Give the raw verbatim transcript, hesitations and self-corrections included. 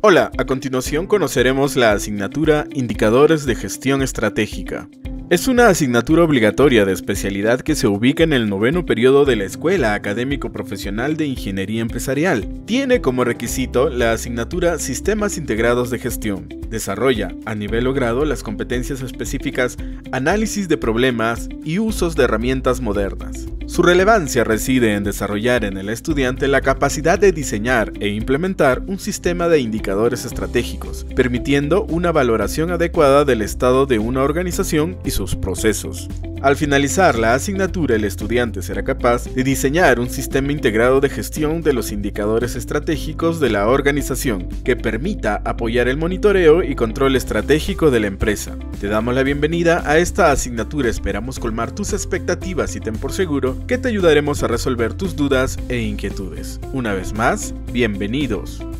Hola, a continuación conoceremos la asignatura Indicadores de Gestión Estratégica. Es una asignatura obligatoria de especialidad que se ubica en el noveno periodo de la Escuela Académico Profesional de Ingeniería Empresarial. Tiene como requisito la asignatura Sistemas Integrados de Gestión. Desarrolla, a nivel logrado, las competencias específicas Análisis de problemas y usos de herramientas modernas. Su relevancia reside en desarrollar en el estudiante la capacidad de diseñar e implementar un sistema de indicadores estratégicos, permitiendo una valoración adecuada del estado de una organización y sus procesos. Al finalizar la asignatura, el estudiante será capaz de diseñar un sistema integrado de gestión de los indicadores estratégicos de la organización, que permita apoyar el monitoreo y control estratégico de la empresa. Te damos la bienvenida a esta asignatura, esperamos colmar tus expectativas y ten por seguro que te ayudaremos a resolver tus dudas e inquietudes. Una vez más, bienvenidos.